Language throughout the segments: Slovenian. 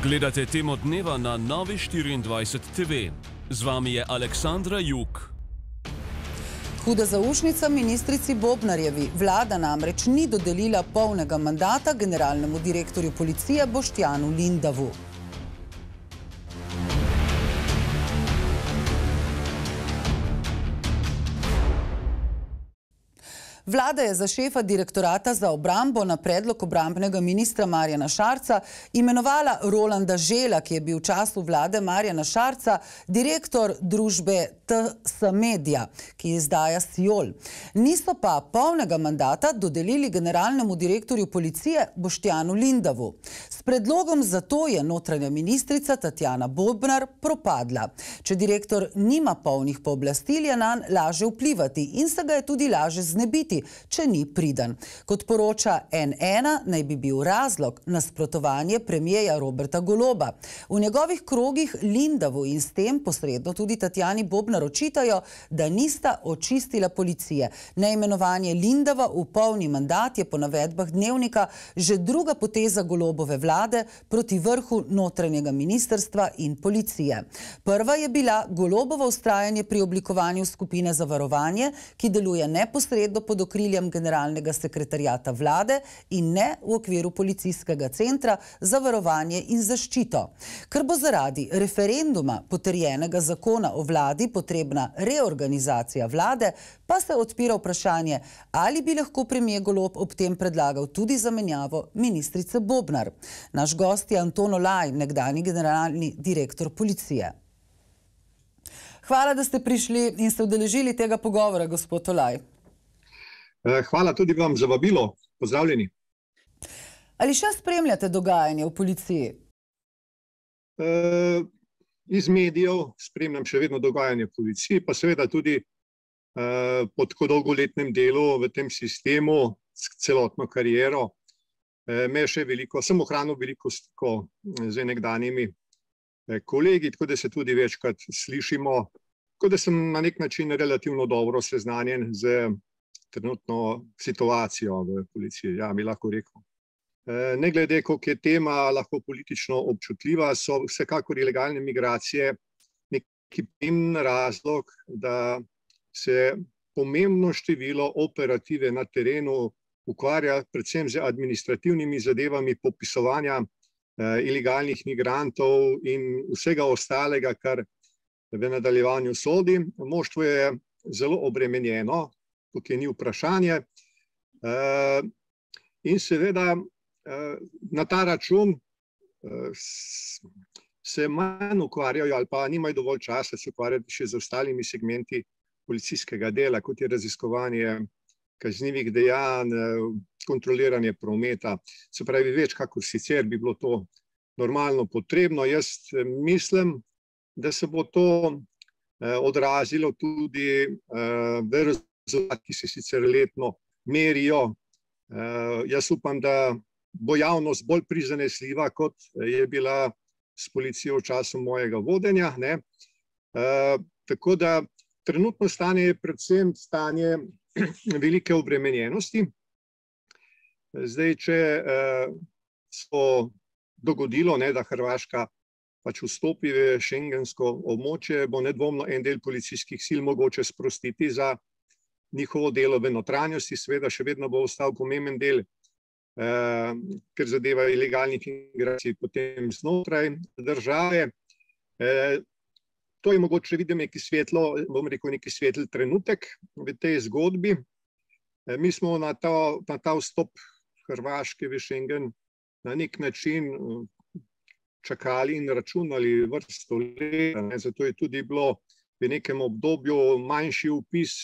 Gledate Temo dneva na Novi24 TV. Z vami je Aleksandra Juk. Huda zaušnica ministrici Bobnarjevi. Vlada namreč ni dodelila polnega mandata generalnemu direktorju policije Boštjanu Lindavu. Vlada je za šefa direktorata za obrambo na predlog obrambnega ministra Marjana Šarca imenovala Rolanda Žela, ki je bil v času vlade Marjana Šarca direktor družbe TS Media, ki izdaja Siol. Niso pa polnega mandata dodelili generalnemu direktorju policije Boštjanu Lindavu. S predlogom za to je notranja ministrica Tatjana Bobnar propadla. Če direktor nima polnih pooblastil, je nanj laže vplivati in se ga je tudi laže znebiti, če ni pridan. Kot poroča N1, naj bi bil razlog nasprotovanje premierja Roberta Goloba. V njegovih krogih Lindavu in s tem posredno tudi Tatjani Bobnar očitajo, da nista očistila policije. Neimenovanje Lindava v polni mandat je po navedbah Dnevnika že druga poteza Golobove vlade proti vrhu notranjega ministrstva in policije. Prva je bila Golobovo vztrajanje pri oblikovanju skupine za varovanje, ki deluje neposredno pod okriljem generalnega sekretarjata vlade in ne v okviru policijskega centra za varovanje in zaščito. Ker bo zaradi referenduma potrjenega zakona o vladi potrebna reorganizacija vlade, pa se odpira vprašanje, ali bi lahko premier Golob ob tem predlagal tudi zamenjavo ministrice Bobnar. Naš gost je Anton Olaj, nekdanji generalni direktor policije. Hvala, da ste prišli in se udeležili tega pogovora, gospod Olaj. Hvala tudi vam za vabilo. Pozdravljeni. Ali še spremljate dogajanje v policiji? Iz medijev spremljam še vedno dogajanje v policiji, pa seveda tudi po tako dolgoletnem delu v tem sistemu s celotno kariero. Me še veliko, sem ohranil veliko stikov z nekdanjimi kolegi, tako da se tudi večkrat slišimo, tako da sem na nek način relativno dobro seznanjen z trenutno situacijo v policiji, ja, bi lahko rekel. Ne glede, koliko je tema lahko politično občutljiva, so vsekakor ilegalne migracije neki pomemben razlog, da se pomembno število operative na terenu ukvarja predvsem z administrativnimi zadevami popisovanja ilegalnih migrantov in vsega ostalega, kar v nadaljevanju sodi. Moštvo je zelo obremenjeno, tukaj ni vprašanje. In seveda na ta račun se manj ukvarjajo ali pa nimajo dovolj časa se ukvarjati še z ostalimi segmenti policijskega dela, kot je raziskovanje kaznivih dejanj, kontroliranje prometa. Se pravi, več kakor sicer bi bilo to normalno potrebno. Jaz mislim, da se bo to odrazilo tudi v rezultat, ki se sicer letno merijo. Jaz upam, da bo javnost bolj prizanesljiva, kot je bila s policijo v času mojega vodenja. Tako da trenutno stanje je predvsem stanje velike obremenjenosti. Zdaj, če se dogodilo, da Hrvaška pač vstopi v šengensko območje, bo nedvomno en del policijskih sil mogoče sprostiti za njihovo delo v notranjosti, seveda še vedno bo ostal pomemben del, ker zadeva ilegalnih migracij potem znotraj države. To je mogoče videti neki svetlo, bom rekel, neki svetli trenutek v tej zgodbi. Mi smo na ta vstop Hrvaške v Schengen na nek način čakali in računali vrsto let, zato je tudi bilo v nekem obdobju manjši vpis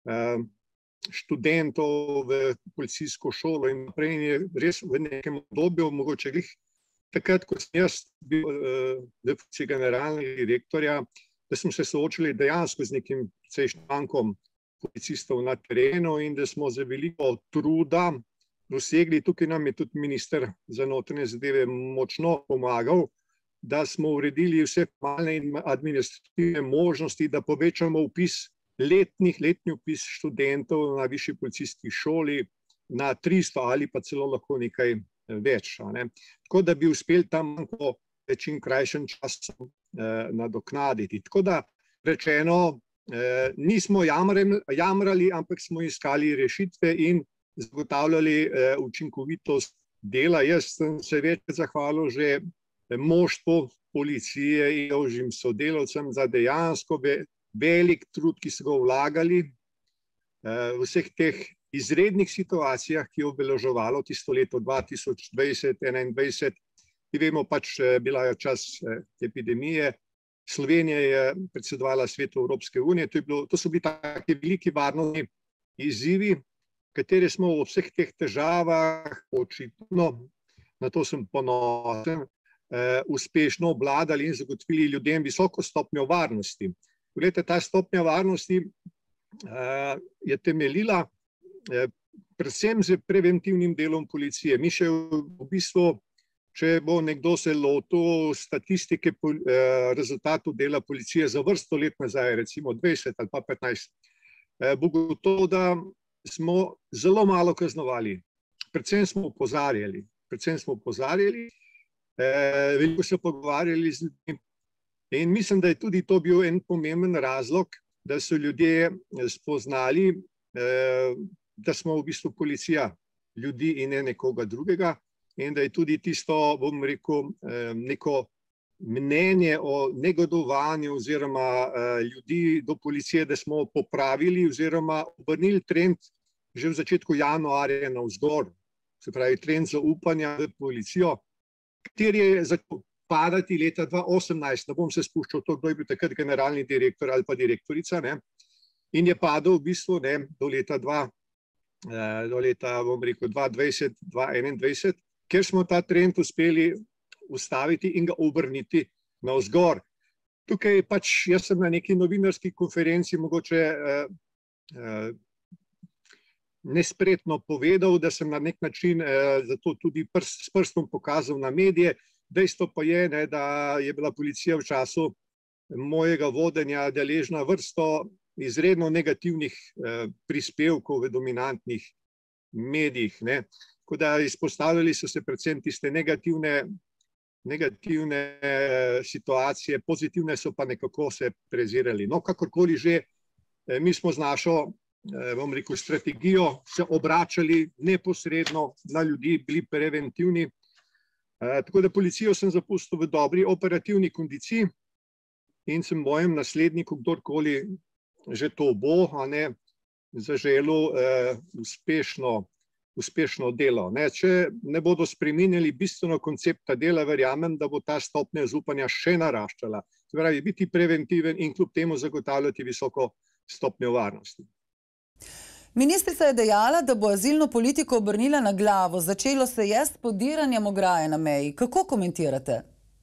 študentov v policijsko šolo in naprej je res v nekem obdobju, mogoče takrat, ko sem jaz bil v funkciji generalnega direktorja, da smo se soočili dejansko z nekim mankom policistov na terenu in da smo z veliko truda dosegli, tukaj nam je tudi minister za notranje zadeve močno pomagal, da smo uredili vse formalne in administrativne možnosti, da povečamo vpis letni vpis študentov na višji policijski šoli na 300 ali pa celo lahko nekaj več. Tako da bi uspeli tam čim krajšem času nadoknaditi. Tako da rečeno, nismo jamrali, ampak smo iskali rešitve in zagotavljali učinkovitost dela. Jaz sem se večkrat zahvalil že moštvu policije in ožjim sodelavcem za dejansko velik trud, ki so ga vlagali v vseh teh izrednih situacijah, ki je obeleževalo tisto leto 2020-2021. ki vemo, pač bila je čas epidemije. Slovenija je predsedovala Svetu Evropske unije. To so bili taki veliki varnostni izzivi, katere smo v vseh teh težavah, očitno, na to sem ponosen, uspešno obvladali in zagotovili ljudem visoko stopnjo varnosti. Poglejte, ta stopnja varnosti je temeljila predvsem z preventivnim delom policije. Mi še v bistvu, če bo nekdo se lotil statistike rezultatov dela policije za vrsto let nazaj, recimo 20 ali pa 15, bo gotovo, da smo zelo malo kaznovali. Predvsem smo opozarjali. Veliko se pogovarjali z ljudmi. In mislim, da je tudi to bil en pomemben razlog, da so ljudje spoznali, da smo v bistvu policija ljudi in ne nekoga drugega. In da je tudi tisto, bom rekel, neko mnenje o negodovanju oziroma ljudi do policije, da smo popravili oziroma obrnili trend že v začetku januarja navzgor. Se pravi, trend zaupanja v policijo, kateri je začel padati leta 2018. Ne bom se spuščal to, kdo je bil takrat generalni direktor ali pa direktorica. In je padel v bistvu do leta 2020-2021, ker smo ta trend uspeli ustaviti in ga obrniti navzgor. Tukaj pač jaz sem na neki novinarski konferenci mogoče nespretno povedal, da sem na nek način zato tudi s prstom pokazal na medije. Dejstvo pa je, da je bila policija v času mojega vodenja deležna vrsto izredno negativnih prispevkov v dominantnih medijih. Tako da izpostavljali so se predvsem tiste negativne situacije, pozitivne so pa nekako se prezirali. No, kakorkoli že, mi smo z našo, bom rekel, strategijo se obračali neposredno na ljudi, bili preventivni. Tako da policijo sem zapustil v dobri operativni kondiciji in sem mojem nasledniku, kdorkoli že to bo, zaželel uspešno delo. Če ne bodo spreminjali bistveno koncepta dela, verjamem, da bo ta stopnja zaupanja še naraščala. Se pravi, biti preventiven in kljub temu zagotavljati visoko stopnjo varnosti. Ministrica je dejala, da bo azilno politiko obrnila na glavo. Začelo se je s podiranjem ograje na meji. Kako komentirate?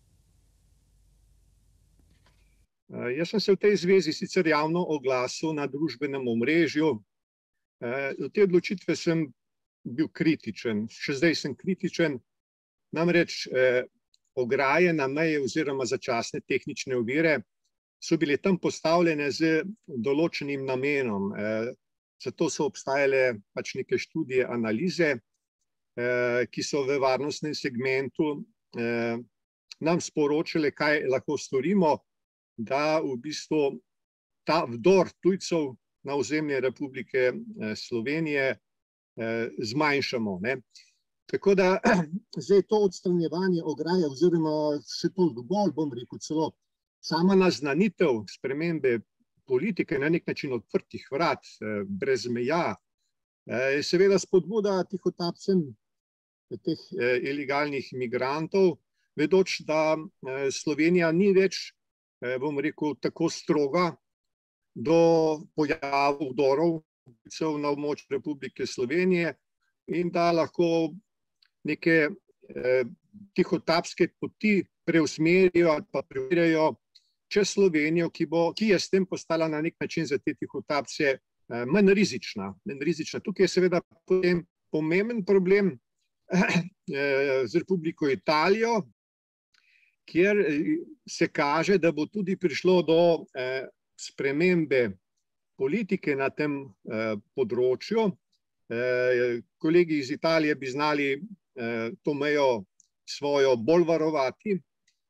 Jaz sem se v tej zvezi sicer javno oglasil na družbenem omrežju. Do te odločitve sem bil kritičen. Še zdaj sem kritičen. Namreč ograje na meji oziroma začasne tehnične ovire so bile tam postavljene z določenim namenom. Zato so obstajale pač neke študije, analize, ki so v varnostnem segmentu nam sporočile, kaj lahko storimo, da v bistvu ta vdor tujcev na ozemlje Republike Slovenije zmanjšamo. Tako da zdaj to odstranjevanje ograje oziroma še toliko bolj, bom rekel celo, sama naznanitev spremembe politike na nek način odprtih vrat, brez meja, je seveda spodbuda tihotapcem teh ilegalnih migrantov, vedoč, da Slovenija ni več, bom rekel, tako stroga do pojavov vdorov na območju Republike Slovenije in da lahko neke tihotapske poti preusmerijo ali pa preverjajo čez Slovenijo, ki je s tem postala na nek način za te tihotapce manj rizična. Tukaj je seveda potem pomemben problem z Republiko Italijo, kjer se kaže, da bo tudi prišlo do spremembe politike na tem področju. Kolegi iz Italije bi znali to mejo svojo bolj varovati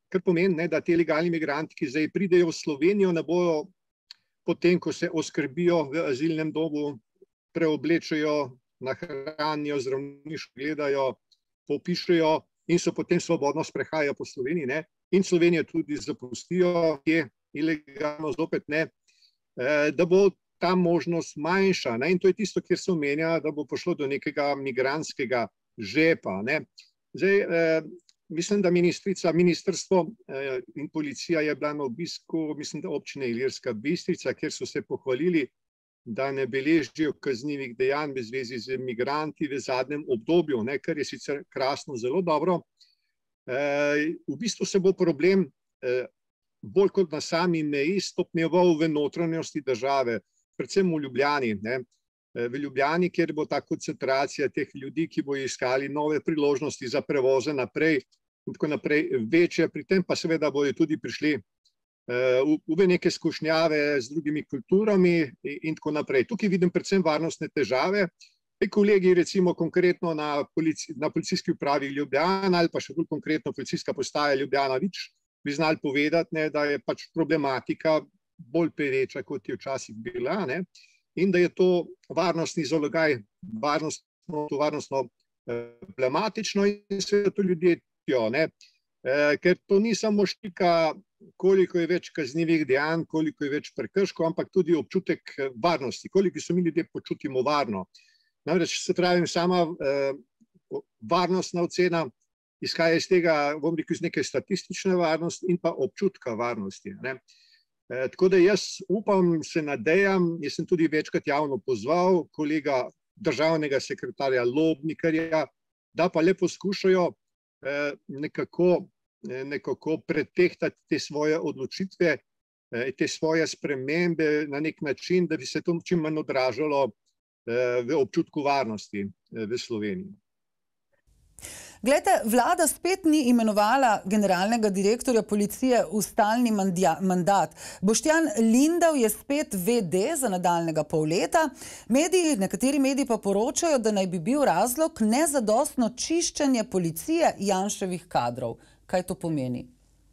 kar pomeni, ne, da ti ilegalni migranti, ki zdaj pridejo v Slovenijo, ne bojo potem, ko se oskrbijo v azilnem domu, preoblečejo, nahranijo, zdravniško gledajo, popišejo in so potem svobodno sprehajajo po Sloveniji, ne, in Slovenijo tudi zapustijo, ki je ilegalno zopet, ne, da bo ta možnost manjša, ne, in to je tisto, kjer se omenja, da bo prišlo do nekega migrantskega žepa, ne. Zdaj, mislim, da ministrstvo in policija je bila na obisku, mislim, da občine Ilirska Bistrica, kjer so se pohvalili, da ne beležijo kaznivih dejanj v zvezi z migranti v zadnjem obdobju, ne, kar je sicer krasno, zelo dobro. V bistvu se bo problem bolj kot na sami meji stopnjeval v notranjosti države, predvsem v Ljubljani, ne. V Ljubljani, kjer bo ta koncentracija teh ljudi, ki bo iskali nove priložnosti za prevoze naprej in tako naprej, večja, pri tem pa seveda bodo tudi prišli v neke skušnjave z drugimi kulturami in tako naprej. Tukaj vidim predvsem varnostne težave. Kolegi recimo konkretno na policijski upravi Ljubljana ali pa še bolj konkretno policijska postaja Ljubljana Vič bi znali povedati, ne, da je pač problematika bolj pereča, kot je včasih bila, ne, in da je to varnostni zalogaj, varnostno problematično in seveda to ljudje tijo, ne. Ker to ni samo štika, koliko je več kaznivih dejanj, koliko je več prekrškov, ampak tudi občutek varnosti, koliko se mi ljudje počutimo varno. Namreč, se pravim, sama varnostna ocena izhaja iz tega, bom rekel, iz neke statistične varnosti in pa občutka varnosti, ne. Tako da jaz upam, se nadejam, jaz sem tudi večkrat javno pozval kolega državnega sekretarja Lobnikarja, da pa le poskušajo nekako pretehtati te svoje odločitve, te svoje spremembe na nek način, da bi se to čim manj odražalo v občutku varnosti v Sloveniji. Glejte, vlada spet ni imenovala generalnega direktorja policije v stalni mandat. Boštjan Lindav je spet VD za nadaljnjega pol leta. Nekateri mediji pa poročajo, da naj bi bil razlog nezadostno čiščenje policije Janševih kadrov. Kaj to pomeni?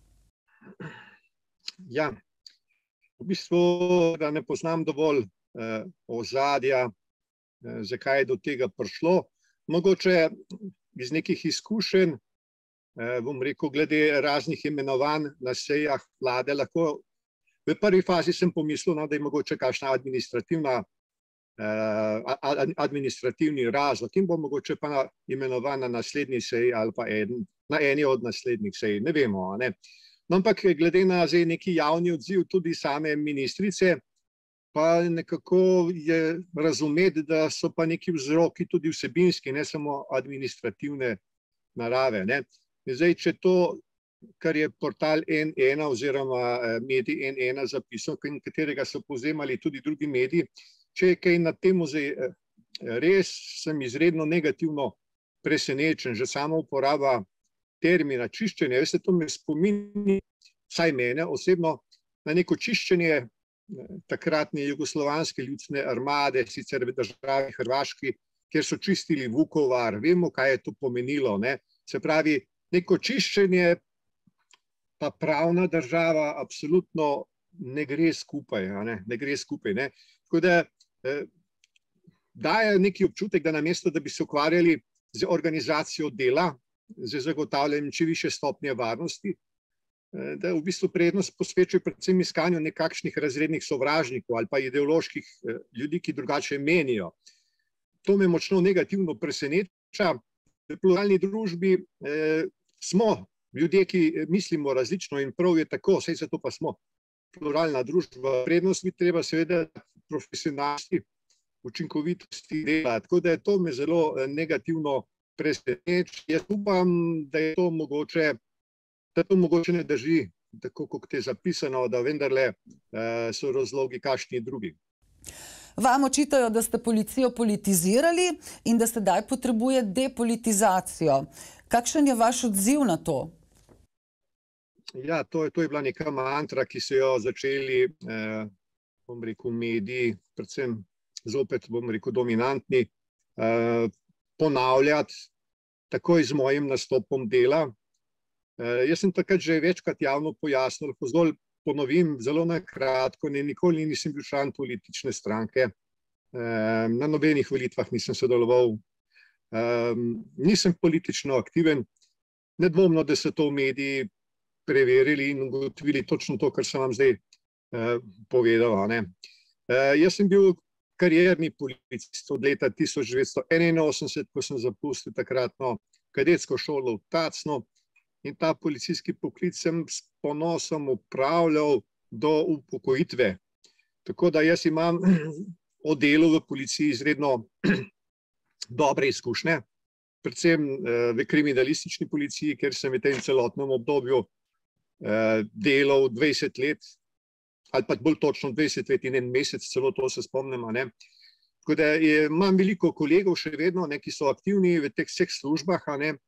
Ja, v bistvu, da ne poznam dovolj ozadja, zakaj je do tega prišlo. Mogoče iz nekih izkušenj, bom rekel, glede raznih imenovanj na sejah vlade, lahko v prvi fazi sem pomislil, da je mogoče kakšna administrativni razlog in bo mogoče pa imenovan na naslednji seji ali pa na eni od naslednjih sej, ne vemo, ne. No, ampak glede na zdaj neki javni odziv tudi same ministrice, pa nekako je razumeti, da so pa neki vzroki tudi vsebinski, ne samo administrativne narave, ne. Zdaj, če to, kar je portal N1 oziroma medij N1 zapisal, katerega so povzemali tudi drugi mediji, če je kaj na temu zdaj res, sem izredno negativno presenečen, že sama uporaba termina čiščenje. Veste, to me spominja, vsaj mene osebno, na neko čiščenje takratne jugoslovanske ljudske armade, sicer v državi Hrvaški, kjer so čistili Vukovar. Vemo, kaj je to pomenilo, ne. Se pravi, neko čiščenje pa pravna država absolutno ne gre skupaj, ne gre skupaj, ne. Tako da daje neki občutek, da namesto, da bi se ukvarjali z organizacijo dela, z zagotavljanjem čim višje stopnje varnosti, da v bistvu prednost posvečajo predvsem iskanju nekakšnih razrednih sovražnikov ali pa ideoloških ljudi, ki drugače menijo. To me močno negativno preseneča. V pluralni družbi smo ljudje, ki mislimo različno in prav je tako, saj zato pa smo pluralna družba. Prednost bi treba seveda profesionalnosti, učinkovitosti dela. Tako da je to me zelo negativno preseneča. Jaz upam, da je to mogoče, da to mogoče ne drži, tako kot je zapisano, da vendarle so razlogi kakšni drugi. Vam očitajo, da ste policijo politizirali in da sedaj potrebuje depolitizacijo. Kakšen je vaš odziv na to? Ja, to je bila neka mantra, ki so jo začeli, bom rekel, mediji, predvsem zopet, bom rekel, dominantni, ponavljati takoj z mojim nastopom dela. Jaz sem takrat že večkrat javno pojasnil, lahko zgolj ponovim zelo na kratko, nikoli nisem bil član politične stranke, na nobenih volitvah nisem sodeloval, nisem politično aktiven, nedvomno, da so to v mediji preverili in ugotovili točno to, kar sem vam zdaj povedal. Jaz sem bil karierni policist od leta 1981, ko sem zapustil takratno kadetsko šolo v Tacnu in ta policijski poklic sem s ponosom upravljal do upokojitve. Tako da jaz imam o delu v policiji izredno dobre izkušnje, predvsem v kriminalistični policiji, ker sem v tem celotnem obdobju delal 20 let, ali pa bolj točno 20 let in en mesec, celo to se spomnim. Tako da imam veliko kolegov še vedno, ki so aktivni v teh vseh službah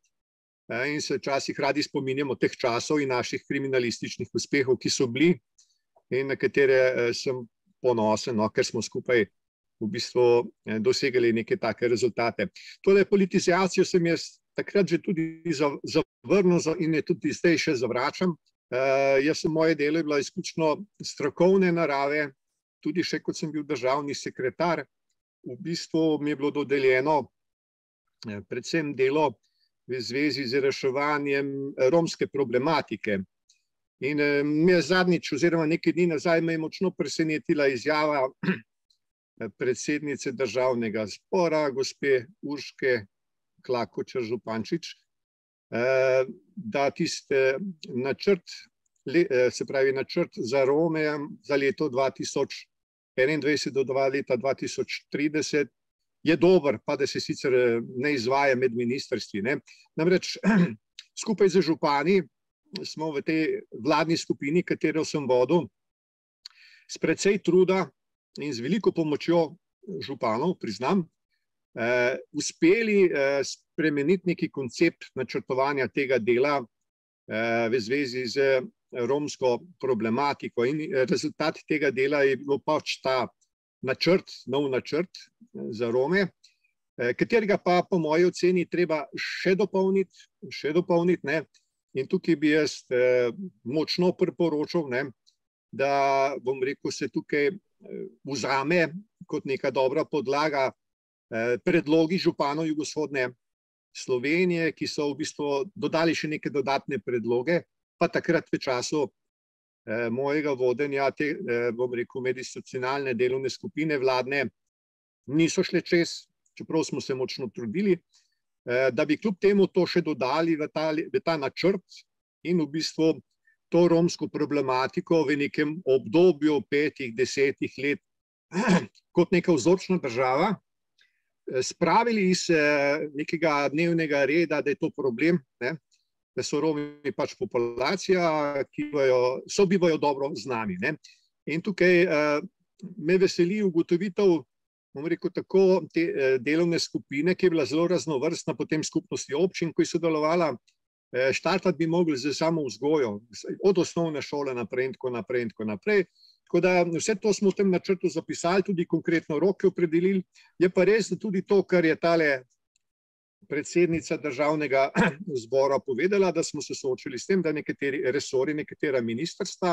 in se včasih radi spominjamo teh časov in naših kriminalističnih uspehov, ki so bili in na katere sem ponosen, ker smo skupaj v bistvu dosegali neke take rezultate. Tole politizacijo sem jaz takrat že tudi zavrnil in je tudi zdaj še zavračam. Moje delo je bilo izključno strokovne narave, tudi še kot sem bil državni sekretar. V bistvu mi je bilo dodeljeno predvsem delo v zvezi z reševanjem romske problematike. In me je zadnjič oziroma nekaj dni nazaj me je močno presenetila izjava predsednice državnega zbora, gospe Urške Klakočar Zupančič, da tiste načrt, se pravi načrt za Rome za leto 2021 do leta 2030 je dober, pa da se sicer ne izvaja med ministrstvi. Namreč skupaj z župani smo v tej vladni skupini, katero sem vodil, s precej truda in z veliko pomočjo županov, priznam, uspeli spremeniti neki koncept načrtovanja tega dela v zvezi z romsko problematiko. In rezultat tega dela je bil pač ta načrt, nov načrt za Rome, katerega pa po moji oceni treba še dopolniti. In tukaj bi jaz močno priporočal, da, bom rekel, se tukaj vzame kot neka dobra podlaga predlogi županov jugovzhodne Slovenije, ki so v bistvu dodali še neke dodatne predloge, pa takrat v času mojega vodenja te, bom rekel, medinstitucionalne delovne skupine vladne niso šle čez, čeprav smo se močno trudili, da bi kljub temu to še dodali v ta načrt in v bistvu to romsko problematiko v nekem obdobju 5-10 let kot neka vzorčna država spravili iz nekega dnevnega reda, da je to problem, da so Romi pač populacija, ki sobivajo dobro z nami. In tukaj me veseli ugotovitev, bom rekel tako, te delovne skupine, ki je bila zelo raznovrstna potem skupnosti občin, ko je sodelovala. Štartati bi mogli z samo vzgojo, od osnovne šole naprej in tako naprej. Tako da vse to smo v tem načrtu zapisali, tudi konkretno roke opredelili. Je pa res, da tudi to, kar je tale predsednica državnega zbora povedala, da smo se soočili s tem, da nekateri resori, nekatera ministrstva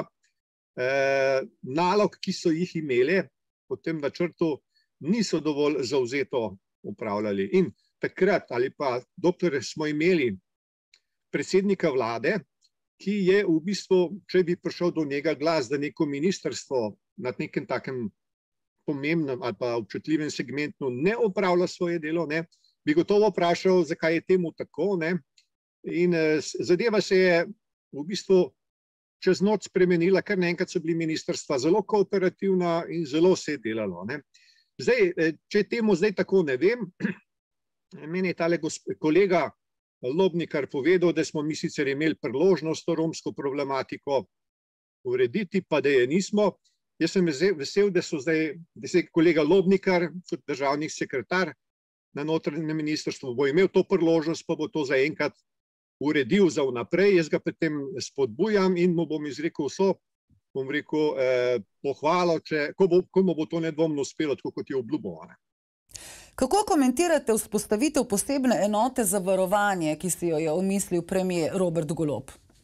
nalog, ki so jih imele po tem načrtu, niso dovolj zavzeto upravljali. In takrat ali pa dokler smo imeli predsednika vlade, ki je v bistvu, če bi prišel do njega glas, da neko ministrstvo nad nekem takem pomembnem ali pa občutljivem segmentu ne opravlja svoje delo, bi gotovo vprašal, zakaj je temu tako. In zadeva se je v bistvu čez noč spremenila, ker naenkrat so bili ministrstva zelo kooperativna in zelo se je delalo. Zdaj, če temu zdaj tako ne vem, meni je tale kolega Lobnikar povedal, da smo mi sicer imeli priložnost to romsko problematiko urediti, pa da je nismo. Jaz sem vesel, da je kolega Lobnikar kot državni sekretar na notranjem ministrstvu bo imel to priložnost, pa bo to zaenkrat uredil za vnaprej. Jaz ga potem spodbujam in mu bom izrekel vso, bom rekel, pohvalo, ko mu bo to nedvomno uspelo, tako kot je obljubil. Kako komentirate vzpostavitev posebne enote za varovanje, ki si jo je omislil premier Robert Golob?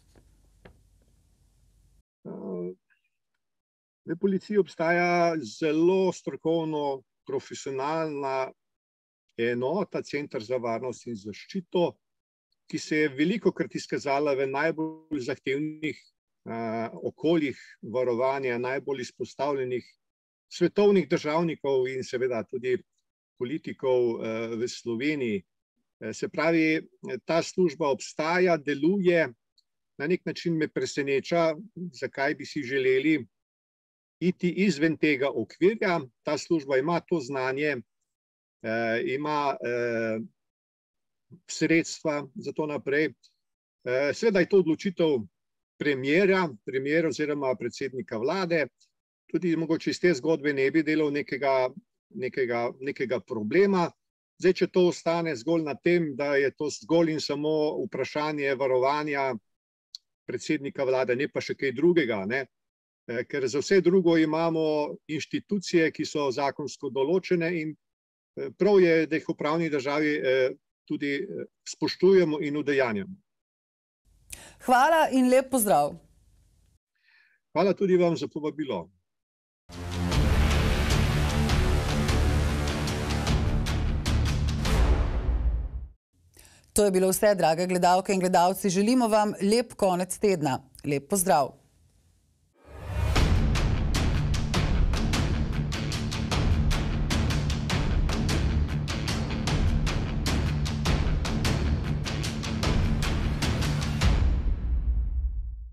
V policiji obstaja zelo strokovno, profesionalna enota, Center za varnost in zaščito, ki se je velikokrat izkazala v najbolj zahtevnih okoljih varovanja, najbolj izpostavljenih svetovnih državnikov in seveda tudi politikov v Sloveniji. Se pravi, ta služba obstaja, deluje, na nek način me preseneča, zakaj bi si želeli iti izven tega okvirja. Ta služba ima to znanje, ima sredstva za to naprej. Seveda je to odločitev premiera oziroma predsednika vlade. Tudi mogoče iz te zgodbe ne bi delal nekega problema. Zdaj, če to ostane zgolj na tem, da je to zgolj in samo vprašanje varovanja predsednika vlade, ne pa še kaj drugega, ne? Ker za vse drugo imamo inštitucije, ki so zakonsko določene in prav je, da jih v pravni državi tudi spoštujemo in udejanjamo. Hvala in lep pozdrav. Hvala tudi vam za povabilo. To je bilo vse, drage gledalke in gledalci. Želimo vam lep konec tedna. Lep pozdrav.